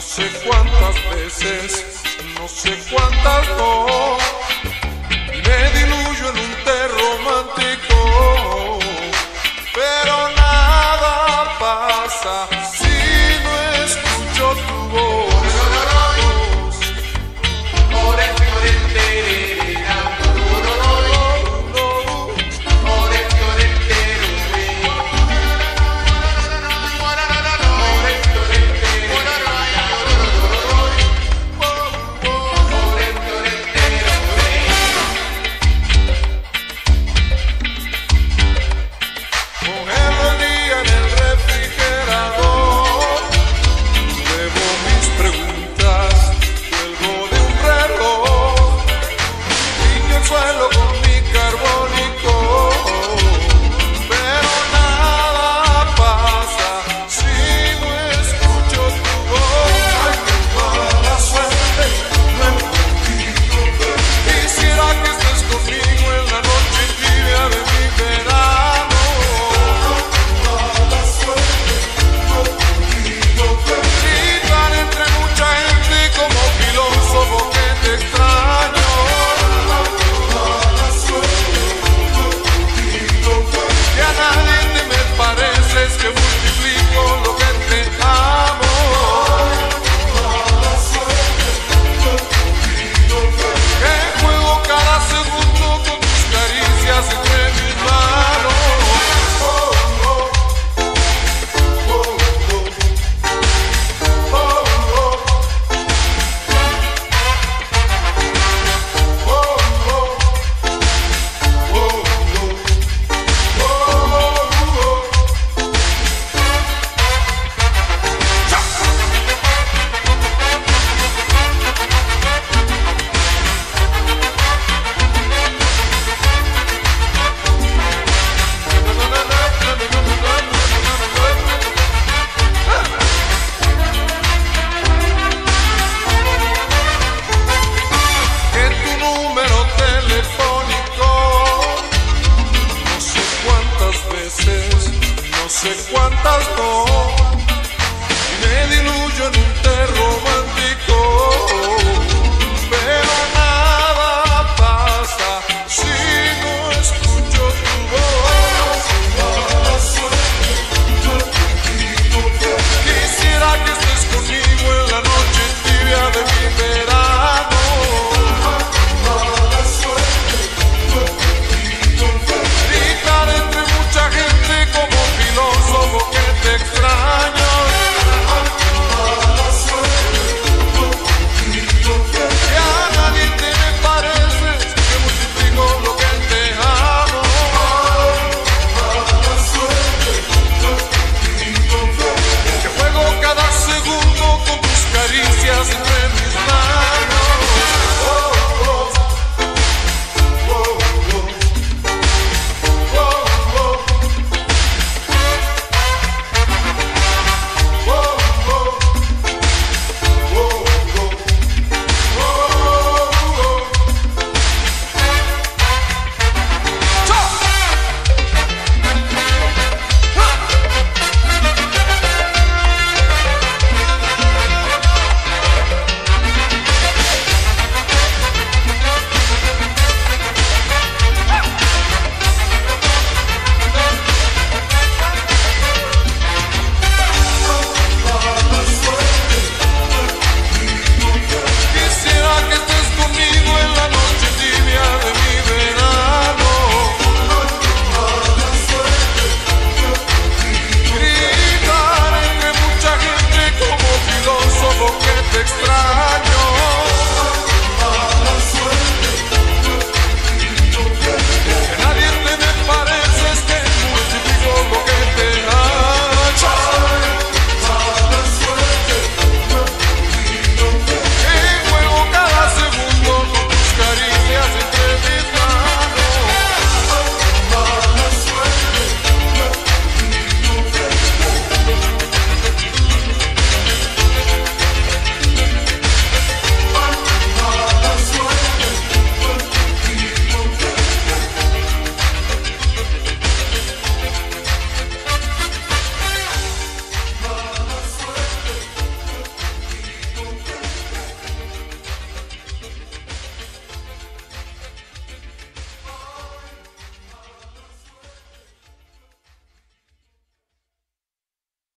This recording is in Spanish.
sé cuántas veces, no sé cuántas no, y me diluyo en un té romántico, pero nada pasa si no escucho tu voz. No sé cuántas no, y me diluyo en un té romántico, pero nada pasa si no escucho tu voz. Quisiera que estés conmigo en la noche tibia de mi verano. Gritar entre mucha gente como filósofo que te extraño. Que a nadie te me pareces, que multiplico lo que te amo. Que juego cada segundo con tus caricias entre mis manos. Extra